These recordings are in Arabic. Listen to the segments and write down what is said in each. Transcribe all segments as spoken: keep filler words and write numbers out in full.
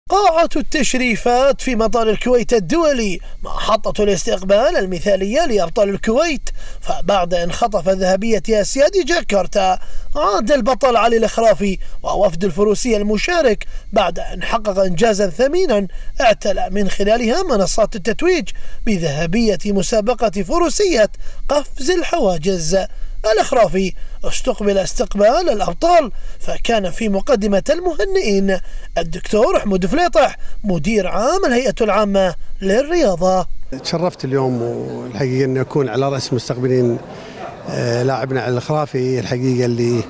قاعة التشريفات في مطار الكويت الدولي محطة الاستقبال المثالية لأبطال الكويت. فبعد أن خطف ذهبية أسياد جاكرتا عاد البطل علي الإخرافي ووفد الفروسية المشارك بعد أن حقق إنجازا ثمينا اعتلى من خلالها منصات التتويج بذهبية مسابقة فروسية قفز الحواجز. الإخرافي استقبل استقبال الأبطال، فكان في مقدمة المهنئين الدكتور حمود فليطح مدير عام الهيئة العامة للرياضة. تشرفت اليوم والحقيقة أن أكون على رأس مستقبلين لاعبنا علي الإخرافي، الحقيقة اللي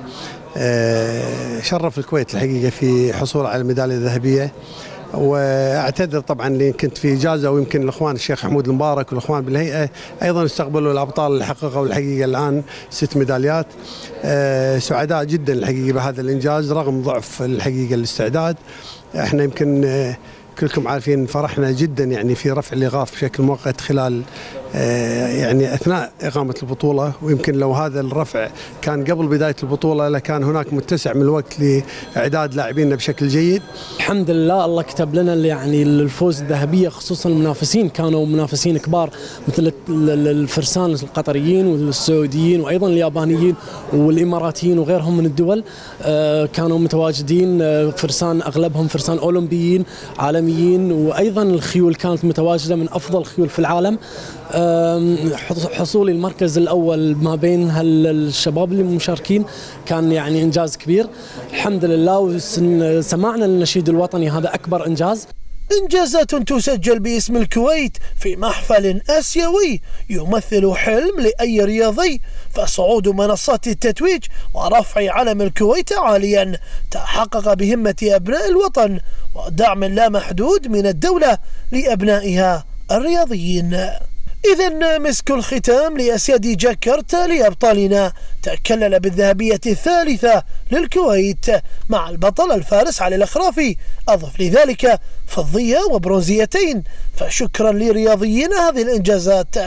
شرف الكويت الحقيقة في حصول على الميدالية الذهبية. واعتذر طبعا لان كنت في اجازه، ويمكن الاخوان الشيخ حمود المبارك والاخوان بالهيئه ايضا استقبلوا الابطال اللي حققوا الحقيقه الان ست ميداليات. أه سعداء جدا الحقيقه بهذا الانجاز رغم ضعف الحقيقه الاستعداد. احنا يمكن أه كلكم عارفين فرحنا جدا يعني في رفع الايقاف بشكل مؤقت خلال أه يعني اثناء اقامه البطوله، ويمكن لو هذا الرفع كان قبل بدايه البطوله لكان هناك متسع من الوقت لاعداد لاعبينا بشكل جيد. الحمد لله الله كتب لنا يعني الفوز الذهبيه، خصوصا المنافسين كانوا منافسين كبار مثل الفرسان القطريين والسعوديين وايضا اليابانيين والاماراتيين وغيرهم من الدول. أه كانوا متواجدين فرسان اغلبهم فرسان اولمبيين عالميين، وايضا الخيول كانت متواجده من افضل الخيول في العالم. حصولي المركز الاول ما بين هالشباب اللي مشاركين كان يعني انجاز كبير الحمد لله. وسمعنا النشيد الوطني هذا اكبر انجاز. إنجازات تسجل باسم الكويت في محفل آسيوي يمثل حلم لأي رياضي، فصعود منصات التتويج ورفع علم الكويت عاليا تحقق بهمة أبناء الوطن ودعم لا محدود من الدولة لأبنائها الرياضيين. إذا مسك الختام لأسياد جاكرتا لأبطالنا تكلل بالذهبية الثالثة للكويت مع البطل الفارس علي الإخرافي، أضف لذلك فضية وبرونزيتين، فشكرا لرياضيين هذه الإنجازات.